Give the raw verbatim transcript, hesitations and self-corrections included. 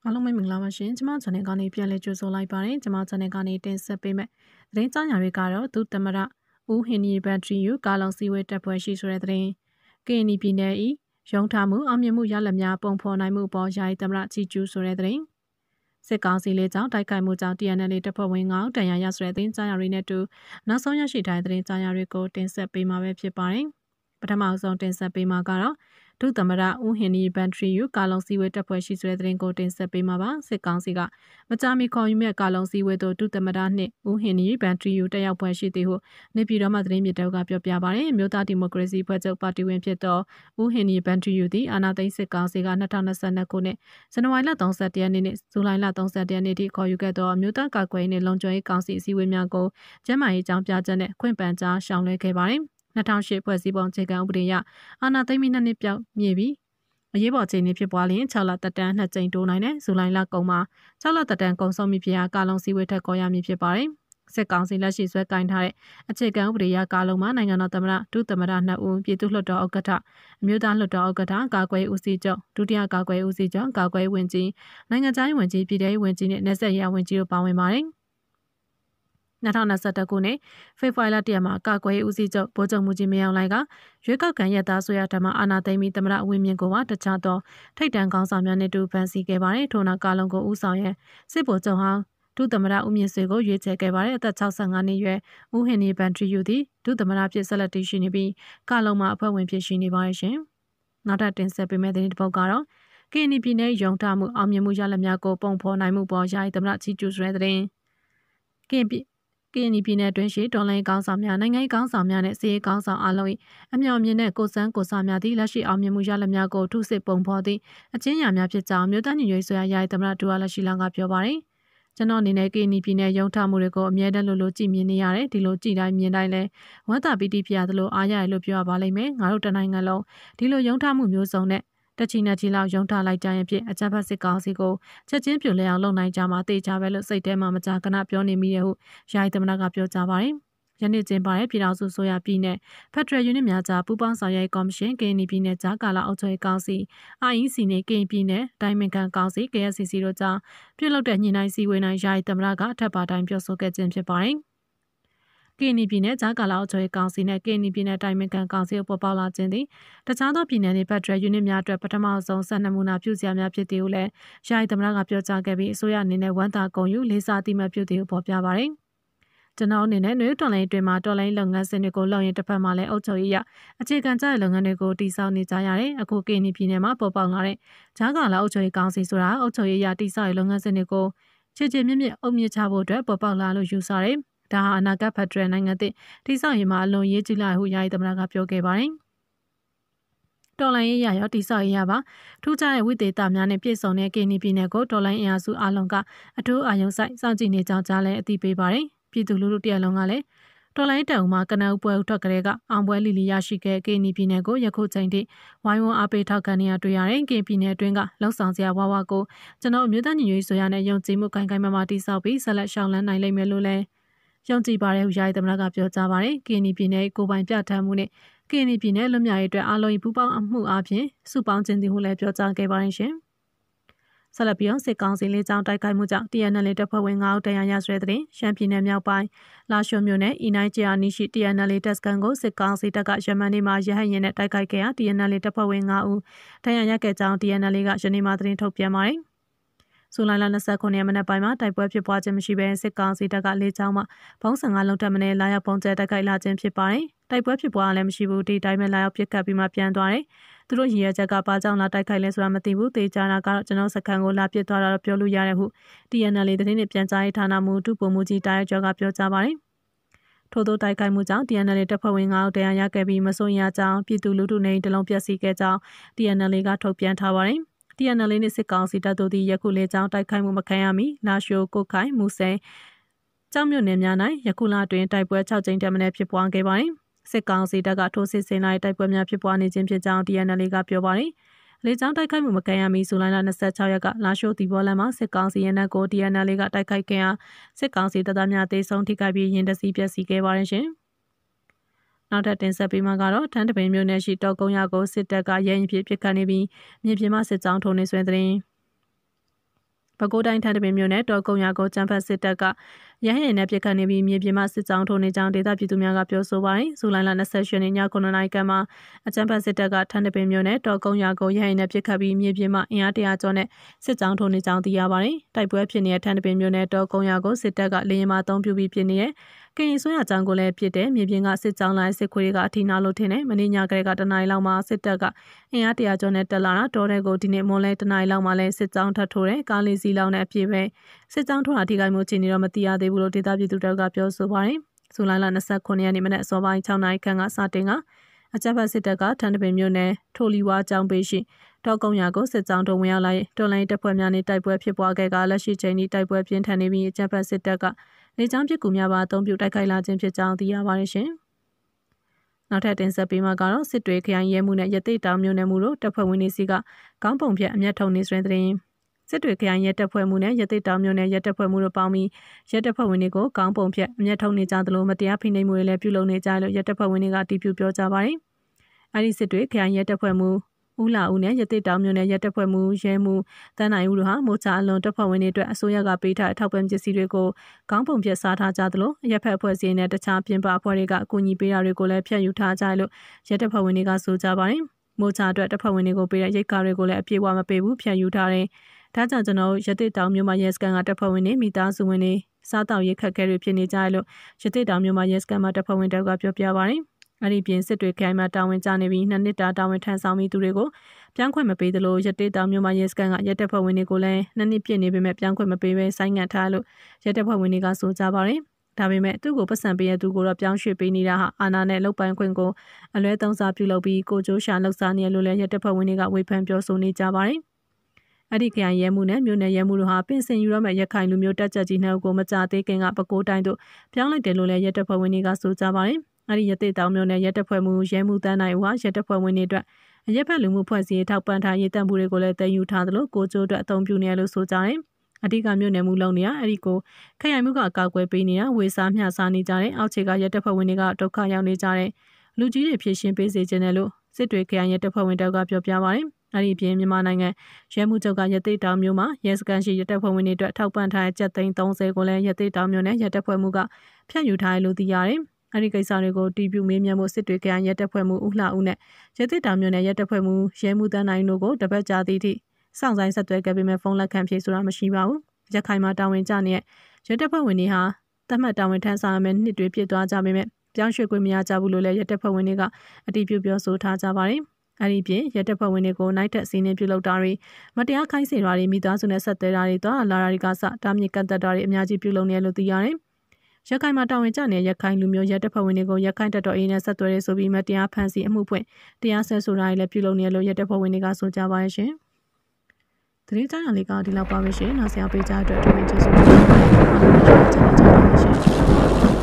အားလုံးပဲမင်္ဂလာပါရှင်ကျွန်မ channel ကနေပြန်လည်ကြိုဆိုလိုက်ပါတယ်ကျွန်မ channel ကနေတင်ဆက်ပေးမယ်သတင်းကြားညာတွေကတော့သူသမရဦးဟင်နီဘတ်ထရီယူကာလောင်စီဝဲတပ်ဖွဲ့ရှိဆိုတဲ့သတင်းကရင်ပြည်နယ်ဤရုံထားမှုအောင်မြင်မှုရလဒ်များပုံဖော်နိုင်မှုပေါ်ယာယီသမရချီကျူးဆိုတဲ့သတင်းစစ်ကောင်စီလေးကြောင့်တိုက်ခိုက်မှုကြောင့် T N L တပ်ဖွဲ့ဝင်ငါးဦးတန်ရာရဆိုတဲ့သတင်းကြားညာတွေနဲ့တူနောက်ဆုံးရရှိတဲ့သတင်းကြားညာတွေကိုတင်ဆက်ပေးမှာပဲဖြစ်ပါတယ်ပထမဆုံးတင်ဆက်ပေးမှာကတော့ဒုသမရဦးဟင်နီဘန်ထရီယူကာလုံစီဝဲတပ်ဖွဲ့ရှိဆိုတဲ့သတင်းကိုတင်ဆက်ပေးမှာပါစစ်ကောင်စီကမကြာမီခေါ်ယူမဲ့ကာလုံစီဝဲတို့ဒုသမရနှင့်ဦးဟင်နီဘန်ထရီယူတက်ရောက်ဖွဲ့ရှိသည်ဟုနေပြည်တော်မှသတင်းမြစ်တောက်ကပြောပြပါတယ်မြို့သားဒီမိုကရေစီဖွဲ့ချုပ်ပါတီဝင်ဖြစ်သောဦးဟင်နီဘန်ထရီယူသည်အာဏာသိမ်းစစ်ကောင်စီက၂၀၂၂ခုနှစ်ဇန်နဝါရီလ၃၁ရက်နေ့နှင့်ဇူလိုင်လ၃၁ရက်နေ့ထိခေါ်ယူခဲ့သောမြို့သားကာကွယ်ရေးနှင့်လုံခြုံရေးကောင်စီအစည်းအဝေးများကိုကျန်းမာရေးကြောင်းပြချက်နဲ့ခွင့်ပန်ကြားရှောင်လွှဲခဲ့ပါတယ်၂၀၀၈ဖွဲ့စည်းပုံအခြေခံဥပဒေအရအာဏာသိမ်းပြီးနှစ်နှစ်ပြောက်မြည်ပြီးအရေးပေါ်အခြေအနေဖြစ်ပွားလျင်၆လတက်တန်းနှစ်ကြိမ်တိုးနိုင်တဲ့ဇူလိုင်လကုန်မှာ၆လတက်တန်းကုန်ဆုံးပြီဖြစ်ရာကာလုံစည်းဝေးထက်ခေါ်ရမည်ဖြစ်ပါတယ်စစ်ကောင်စီလက်ရှိဆွဲကင်ထားတဲ့အခြေခံဥပဒေအရကာလုံမှာနိုင်ငံတော်သမ္မတဒုသမ္မတနှစ်ဦးပြည်သူ့လွှတ်တော်ဥက္ကဋ္ဌအမျိုးသားလွှတ်တော်ဥက္ကဋ္ဌကာကွယ်ရေးဦးစီးချုပ်ဒုတိယကာကွယ်ရေးဦးစီးချုပ်ကာကွယ်ရေးဝန်ကြီးနိုင်ငံခြားရေးဝန်ကြီးပြည်ထရေးဝန်ကြီးနဲ့နယ်စပ်ရေးဝန်ကြီးတို့ပါဝင်ပါတယ်၂၀၂၁ခုနှစ်ဖေဖော်ဝါရီလတရက်မှာကာကွယ်ရေးဦးစီးချုပ်ဗိုလ်ချုပ်မှုကြီးမင်းအောင်လှိုင်ကရွေးကောက်ခံရသားဆိုရထမအာဏာသိမ်းပြီးသမ္မတဝင်းမြင့်ကိုပါတခြားသောထိပ်တန်းခေါင်းဆောင်များနဲ့တူဖန်ဆီးခဲ့ပါတယ်ထို့နောက်ကာလုံကိုဦးဆောင်ရန်စစ်ဗိုလ်ချုပ်ဟောင်းဒုသမ္မတဦးမြင့်ဆွေကိုရွေးချယ်ခဲ့ပါတယ်အသက်၆၅နှစ်ရွယ်ဦးဟင်နီဘန်ထရီယူသည်ဒုသမ္မတဖြစ်ဆက်လက်တည်ရှိနေပြီးကာလုံမှာအဖွဲ့ဝင်ဖြစ်ရှိနေပါတယ်ရှင်နောက်ထပ်တင်ဆက်ပေးမယ့်သတင်းတစ်ပုဒ်ကတော့ကရင်ပြည်နယ်ရုံထားမှုအောင်မြင်မှုရလဒ်များကိုပုံဖော်နိုင်မှုပေါ်ယာယီသမ္မတချီကျူးဆိုတဲ့သတင်းကရင်ပြည်ကရင်ပြည်နယ်တွင်ရှိတော်လိုင်းကောင်းဆောင်များနိုင်ငံကောင်းဆောင်များနဲ့စီးရေးကောင်းဆောင်အလုံး၏အမြော်မြင်တဲ့ကိုစန်းကိုစာများသည့်လက်ရှိအောင်မြင်မှုရလဒ်များကိုထုစစ်ပုံဖော်သည့်အချင်းရာများဖြစ်ကြောင်းမြို့သားညီညွတ်ရေးဆိုရယာယီသမ္မတဒူဝါလက်ရှိလောင်ကပြောပါတယ်ကျွန်တော်အနေနဲ့ကရင်ပြည်နယ်ရုံထားမှုတွေကိုအမြဲတမ်းလိုလိုကြည်မြင်နေရတယ်ဒီလိုကြည်တိုင်းမြင်တိုင်းလဲဝမ်းသာပီတိဖြစ်ရသလိုအားရရလို့ပြောရပါလိမ့်မယ်ငါတို့တနိုင်ငံလုံးဒီလိုရုံထားမှုမျိုးစုံနဲ့တချီနဲ့ချီလောက်ရုံထားလိုက်ကြရင်ဖြင့်အကြမ်းဖက်စစ်ကောင်စီကိုချက်ချင်းပြိုလဲအောင်လုပ်နိုင်ကြမှာတေချာပဲလို့စိတ်ထဲမှာမကြာခဏပြောနေမိတယ်ဟုယာယီသမ္မတကပြောကြားပါတယ်။ယနေ့ကျင်းပတဲ့ပြည်ထောင်စုဆိုရပြည်နယ်ဖက်ဒရယ်ယူနစ်များကြားပူးပေါင်းဆောင်ရွက်ရေးကော်မရှင်ကရင်ပြည်နယ်ကြားကာလအုပ်ချုပ်ရေးကောင်စီ I E C နဲ့ကရင်ပြည်နယ်ဒိုင်မင်ကန်ကောင်စီ K S C C တို့ကြားပြုလုပ်တဲ့ညှိနှိုင်းစည်းဝေးနိုင်ယာယီသမ္မတကထပ်ပါတိုင်းပြောဆိုခဲ့ခြင်းဖြစ်ပါတယ်။ကရင်ပြည်နယ်ဂျာကာလာအုပ်ချုပ်ရေးကောင်စီနဲ့ကရင်ပြည်နယ်တိုင်းမင်ကန်ကောင်စီပေါ်ပေါက်လာခြင်းသည်တခြားသောပြည်နယ်တွေဖက်ဒရယ်ယူနစ်များအတွက်ပထမဆုံးစံနမူနာပြုစရာများဖြစ်သည်ဟုလည်းယာယီသမ္မတကပြောကြားခဲ့ပြီးအစိုးရအနေနဲ့ဝန်တာကုန်ယူလေးစားတိမှတ်ပြုသည်ဟုဖော်ပြပါတယ်။ကျွန်တော်အနေနဲ့နှွေးတော်လိုင်းအတွင်းမှာတော်လိုင်းလုပ်ငန်းစဉ်တွေကိုလုပ်ရင်တစ်ဖက်မှာလည်းအုပ်ချုပ်ရေးရအခြေခံကျတဲ့လုပ်ငန်းတွေကိုတည်ဆောက်နေကြရတယ်။အခုကရင်ပြည်နယ်မှာပေါ်ပေါက်လာတဲ့ဂျာကာလာအုပ်ချုပ်ရေးကောင်စီဆိုတာအုပ်ချုပ်ရေးရတည်ဆောက်ရေးလုပ်ငန်းစဉ်တွေကိုခြေခြေမြင့်မြင့်အုပ်မြင့်ချဖို့အတွက်ပေါ်ပေါက်လာလို့ယူဆတယ်။ဒါဟာအနာဂတ်ဖက်ဒရယ်နိုင်ငံသစ်တည်ဆောက်ရေးမှာအလွန်ရေးကြီးလာဟုယာယီသမ္မတကပြောခဲ့ပါတယ်။တော်လိုင်းရေးရရောတည်ဆောက်ရေးရပါထူးခြားတဲ့ဝိသေသများနဲ့ပြည့်စုံတဲ့ကရင်ပြည်နယ်ကိုတော်လိုင်းအင်အားစုအလုံးကအထူးအာရုံစိုက်စောင့်ကြည့်နေကြောင်းကြားလည်းအသိပေးပါတယ်။ပြည်သူလူထုတရက်လုံးကလည်းတော်လိုင်းတပ်ဦးမှာကနအုပ်ပွဲဥထွက်ကလေးကအောင်ပွဲလီလီရရှိခဲ့ကရင်ပြည်နယ်ကိုယခုချိန်ထိဝိုင်းဝန်းအားပေးထောက်ခံနေရတွေ့ရတယ်။ကရင်ပြည်နယ်အတွင်းကလုံဆောင်စရာဝါဝါကိုကျွန်တော်အမျိုးသားညီညွတ်ရေးဆိုရနဲ့ယုံကြည်မှုခိုင်ခိုင်မာမာတည်ဆောက်ပြီးဆက်လက်ရှောင်လန်းနိုင်လိမ့်မယ်လို့လည်းယုံကြည်ပါတယ်ဟုယာယီသမ္မတကပြောကြားပါတယ်။ကရင်ပြည်နယ်ကိုပိုင်ပြဋ္ဌာန်းမှုနဲ့ကရင်ပြည်နယ်လွတ်မြောက်ရေးအတွက်အားလုံးပူးပေါင်းအမှုအပြင်စုပေါင်းခြင်းသည်ဟုလည်းပြောကြားခဲ့ပါတယ်ရှင်။ဆက်လက်ပြီးစစ်ကောင်စီလေးကြောင်းတိုက်ခိုက်မှုကြောင့် T N L တပ်ဖွဲ့ဝင်ငါးဦးတန်ရာရဆွဲတဲ့ရှမ်းပြည်နယ်မြောက်ပိုင်းလာရှိုမြို့နယ်အီနိုင်ဂျာနီရှိ T N L တပ်စခန်းကိုစစ်ကောင်စီတပ်ကယမန်နေ့မှာရဟတ်ယာဉ်နဲ့တိုက်ခိုက်ခဲ့ရာ T N L တပ်ဖွဲ့ဝင်ငါးဦးတန်ရာရခဲ့ကြောင်း T N L ကယနေ့မှသတင်းထုတ်ပြန်ပါတယ်။ဇူလိုင်လ၂၉ရက်မနက်ပိုင်းမှာတိုက်ပွဲဖြစ်ပွားခြင်းမရှိဘဲစစ်ကောင်စီတပ်ကလေကြောင်းမှဘုံ၁၅လုံးထပ်မံလာရောက်ပုံကျဲတိုက်ခိုက်လာခြင်းဖြစ်ပါတယ်။တိုက်ပွဲဖြစ်ပွားလည်းမရှိဘူးဒီတိုင်းပဲလာရောက်ပစ်ခတ်ပြီးမှပြန်သွားတယ်။သူတို့ရည်ရချက်ကဘာကြောင့်လာတိုက်ခိုက်လဲဆိုတာမသိဘူး။တေချာတာကတော့ကျွန်တော်စခန်းကိုလာပစ်သွားတာတော့ပြောလို့ရတယ်ဟု T N L သတင်းနဲ့ပြန်ကြားရေးဌာနမှဒုဗိုလ်မှူးကြီးတာရဲကျော်ကပြောကြားပါတယ်။ထို့သောတိုက်ခိုက်မှုကြောင့် T N L တပ်ဖွဲ့ဝင်ငါးဦးတရားရခဲ့ပြီးမစိုးရကြောင်းပြည်သူလူထုနေတလုံးပျက်စီးခဲ့ကြောင်း T N L ကထုတ်ပြန်ထားပါတယ်။ T N L နဲ့စစ်ကောင်စီတပ်တို့သည်ယခုလေကြောင်းတိုက်ခိုက်မှုမခံရမီလာရှိုကိုခိုင်မူဆယ်ကြောက်မြို့နယ်များ၌ယခုလတွင်တိုက်ပွဲ၆ကြိမ်တက်မံဖြစ်ပွားခဲ့ပါတယ်။စစ်ကောင်စီတပ်ကထိုးစစ်ဆင်လာတဲ့တိုက်ပွဲများဖြစ်ပွားနေခြင်းဖြစ်ကြောင်း T N L ကပြောပါတယ်။လေကြောင်းတိုက်ခိုက်မှုမခံရမီဇူလိုင်လ၂၆ရက်ကလာရှိုတီဘောလန်မှာစစ်ကောင်စီရဲတပ်ကို T N L ကတိုက်ခိုက်ခဲ့ရာစစ်ကောင်စီတပ်သားများတေဆုံးထိခိုက်ပြီးရင်တစီပျက်စီးခဲ့ပါတယ်ရှင်။နောက်ထပ်တင်ဆက်ပေးမှာကတော့ထန်းတပင်မြို့နယ်ရှိတောကုန်းရကိုစစ်တပ်ကရဲရင်ဖြစ်ပစ်ခတ်နေပြီးမြေပြင်မှစစ်ကြောင်းထုံနေဆွဲတဲ့ပဲခူးတိုင်းထန်းတပင်မြို့နယ်တော်ကုန်းရွာကိုကျန်းဖတ်စစ်တပ်ကရဟန်းနဲ့ပြစ်ခတ်နေပြီးမြေပြင်မှာစစ်ကြောင်းထိုးနေကြောင်းဒေသပြည်သူများကပြောဆိုပါတယ်။ဇူလိုင်လ၂၈ရက်နေ့ညခုနှစ်နာရီခန့်မှာအကျန်းဖတ်စစ်တပ်ကထန်းတပင်မြို့နယ်တော်ကုန်းရွာကိုရဟန်းနဲ့ပြစ်ခတ်ပြီးမြေပြင်မှာအင်အားတရာကျော်နဲ့စစ်ကြောင်းထိုးနေကြောင်းသိရပါတယ်။တိုက်ပွဲဖြစ်နေတဲ့ထန်းတပင်မြို့နယ်တော်ကုန်းရွာကိုစစ်တပ်ကလေယာဉ်မှအသုံးပြုပြီးဖြစ်နေတဲ့ကရင်ဆိုရအကြောင်းကိုလည်းဖြစ်တဲ့မြေပြင်ကစစ်ကြောင်းလိုင်းစစ်ခွေးတွေကအထီနာလို့ထင်တယ်။မင်းညကလေးကတနင်္လာရီလောက်မှာစစ်တပ်ကအင်အားတရာကျော်နဲ့တက်လာတာတော်တဲ့ကိုဒီနေ့မွန်လဲတနင်္လာရီလောက်မှာလည်းစစ်ကြောင်းထပ်ထိုးတယ်ကားလေးစီးလောက်နဲ့အပြည့်ပဲစစ်ကြောင်းထိုးတာထိခိုက်မှုအခြေအနေတော့မသိရသေးဘူးလို့ဒေသပြည်သူတွေကပြောဆိုပါတယ်။ဇူလိုင်လ၂၉ရက်နေ့မနက်အစောပိုင်း၆နာရီခန့်ကစတင်ကအကြမ်းဖက်စစ်တပ်ကထန်းတပင်မြို့နယ်ထိုလီဝါကျောင်းပေးရှိတော်ကုန်းရွာကိုစစ်ကြောင်းထိုးဝင်ရောက်လာတော်လိုင်းတပ်ဖွဲ့များနဲ့တိုက်ပွဲဖြစ်ပွားခဲ့ကလက်ရှိချိန်ထိတိုက်ပွဲပြင်းထန်နေပြီးအကြမ်းဖက်စစ်တပ်ကလေကြောင်းပစ်ကူများပါအသုံးပြုတိုက်ခိုက်လာခြင်းဖြစ်ကြောင်းသိရပါတယ်ရှင်။နောက်ထပ်တင်ဆက်ပေးမှာကတော့စစ်တွေခရိုင်ရဲမှုနဲ့ရသိတောင်မြို့နယ်မှုတို့တပ်ဖွဲ့ဝင်တွေစီကကောင်းပုံဖြတ်အမျက်ထုံနေစွင်တဲ့စစ်တွေခရိုင်ရဲတပ်ဖွဲ့မှုနဲ့ရသိတောင်မြို့နယ်ရဲတပ်ဖွဲ့မှုတို့ပေါင်းပြီးရဲတပ်ဖွဲ့ဝင်တွေကိုကောင်းပုံဖြတ်အမျက်ထုံနေကြသလိုမတရားဖိနှိပ်မှုတွေလည်းပြုလုပ်နေကြလို့ရဲတပ်ဖွဲ့ဝင်တွေကတီးပြပြောကြပါတယ်။အဲဒီစစ်တွေခရိုင်ရဲတပ်ဖွဲ့မှုဦးလာဦးနဲ့ရသိတောင်မြို့နယ်ရဲတပ်ဖွဲ့မှုရဲမှုတန်းနိုင်ဦးတို့ဟာမိုးချအလွန်တပ်ဖွဲ့ဝင်တွေအတွက်အစိုးရကပေးထားအထောက်ပံ့ပစ္စည်းတွေကိုကောင်းပုံဖြတ်စားထားကြသလိုရပ်ဖက်အဖွဲ့အစည်းနဲ့တခြားပြင်ပအဖွဲ့တွေကအကူအညီပေးတာတွေကိုလည်းဖျက်ယူထားကြလို့ရဲတပ်ဖွဲ့ဝင်တွေကဆိုကြပါတယ်။မိုးချအတွက်တပ်ဖွဲ့ဝင်တွေကိုပေးတဲ့ရိတ်ကားတွေကိုလည်းအပြည့်အဝမပေးဘူးဖျက်ယူထားတယ်။ဒါကြောင့်ကျွန်တော်ရသိတောင်မြို့မှာရဲစခန်းကတပ်ဖွဲ့ဝင်တွေမိသားစုဝင်တွေစားတောက်ရိတ်ခက်ခဲတွေဖြစ်နေကြလို့ရသိတောင်မြို့မှာရဲစခန်းမှာတပ်ဖွဲ့ဝင်တွေကပြောပြပါတယ်။အဲ့ဒီပြင်စစ်တွေခိုင်မှာတာဝန်ကျနေပြီးနှစ်နှစ်တာတာဝန်ထမ်းဆောင်ပြီးသူတွေကိုပြောင်းခွင့်မပေးသလိုရတေးတောင်မြို့မှာရဲစခန်းကရဲတပ်ဖွဲ့ဝင်တွေကိုလည်းနှစ်နှစ်ပြည့်နေပေမဲ့ပြောင်းခွင့်မပေးဘဲဆိုင်းငံ့ထားလို့ရဲတပ်ဖွဲ့ဝင်တွေကဆိုကြပါတယ်။ဒါပေမဲ့သူ့ကိုပတ်စံပေးရသူကိုတော့ပြောင်းရွှေ့ပေးနေတာဟာအာဏာနဲ့လုတ်ပိုင်ခွင့်ကိုအလွဲသုံးစားပြုလုပ်ပြီးကိုကျိုးရှာလှုပ်ရှားနေလို့လည်းရဲတပ်ဖွဲ့ဝင်တွေကဝေဖန်ပြောဆိုနေကြပါတယ်။အဲ့ဒီခရိုင်ရဲမှုနဲ့မြို့နယ်ရဲမှုတို့ဟာပင်စင်ယူရမယ့်ရခိုင်လူမျိုးတက်ကြကြီးနှုတ်ကိုမကြသေးခင်ကပဲခူးတိုင်းတို့ပြောင်းလိုက်တယ်လို့လည်းရဲတပ်ဖွဲ့ဝင်တွေကဆိုကြပါတယ်။အဲ့ဒီရသေးတောင်မြို့နယ်ရဲတပ်ဖွဲ့မှုရဲမှုတန်းနိုင်ဝါရဲတပ်ဖွဲ့ဝင်တွေအတွက်အရက်ဖက်လူမှုဖွဲ့စည်းထောက်ပံ့ထားရေးတံမှုတွေကိုလည်းတည်ယူထားသလိုကိုကျိုးအတွက်အသုံးပြုနေရလို့ဆိုကြတယ်။အဓိကမြို့နယ်မှုလုံးနေရအဲ့ဒီကိုခရိုင်မှုကအကာအကွယ်ပေးနေတာဝေစားမျှစားနေကြတဲ့အောက်ခြေကရဲတပ်ဖွဲ့ဝင်တွေကဒုက္ခရောက်နေကြတဲ့လူကြီးတွေဖြစ်ရှင်းပေးစေခြင်းနဲ့လို့စစ်တွေခရိုင်ရဲတပ်ဖွဲ့ဝင်တွေကပြောပြပါတယ်။အဲ့ဒီပြင်မြန်မာနိုင်ငံရဲမှုချုပ်ကရသေးတောင်မြို့မှာရဲစခန်းရှိရဲတပ်ဖွဲ့ဝင်တွေအတွက်ထောက်ပံ့ထားတဲ့ကျပ်သိန်း၃၀ကိုလည်းရသေးတောင်မြို့နယ်ရဲတပ်ဖွဲ့မှုကဖျက်ယူထားတယ်လို့သိရတယ်။အဲ့ဒီကိစ္စတွေကိုတီးပြမေးမြန်းမှုစစ်တွေကရဲတပ်ဖွဲ့မှုဦးလှဦးနဲ့ရသေးတောင်မြို့နယ်ရဲတပ်ဖွဲ့မှုရဲမှုတန်းနိုင်တို့ကိုတပတ်ကြာသည့်အထိစောင့်ဆိုင်ဆက်သွယ်ခဲ့ပေမဲ့ဖုန်းလက်ခံဖြေဆိုတာမရှိပါဘူး။ရခိုင်မှာတာဝန်ကျနေတဲ့ရဲတပ်ဖွဲ့ဝင်တွေဟာတတ်မှတ်တာဝန်ထမ်းဆောင်ရမယ့်နှစ်တွေပြည့်သွားကြပေမဲ့ပြောင်းရွှေ့ခွင့်မရကြဘူးလို့လည်းရဲတပ်ဖွဲ့ဝင်တွေကအတည်ပြုပြောဆိုထားကြပါတယ်။အဲ့ဒီပြင်ရဲတပ်ဖွဲ့ဝင်တွေကိုနိုင်ထက်စီးနှင်းပြုလုပ်တာတွေမတရားခိုင်းစေတာတွေမိသားစုနဲ့ဆက်သွယ်တာတွေတော့လာတာတွေကစတားမြစ်ကန့်သက်တာတွေအများကြီးပြုလုပ်နေလို့သိရတယ်။ရခိုင်မှာတာဝန်ကျနေတဲ့ရခိုင်လူမျိုးရဲတပ်ဖွဲ့ဝင်တွေကိုရခိုင်တပ်တော်အေးနဲ့ဆက်သွယ်ရဆိုပြီးမတရားဖမ်းဆီးအမှုဖွင့်တရားစွဲဆိုတာတွေလည်းပြုလုပ်နေလို့ရဲတပ်ဖွဲ့ဝင်တွေကဆိုကြပါရဲ့ရှင်။သတင်းကြားရလေးကဒီလောက်ပါပဲရှင်။နောက်ဆရာပေးကြတဲ့အတွက်ထပ်မံကျေးဇူးတင်ပါတယ်။အားလုံးကျေးဇူးတင်ကြပါရှင်။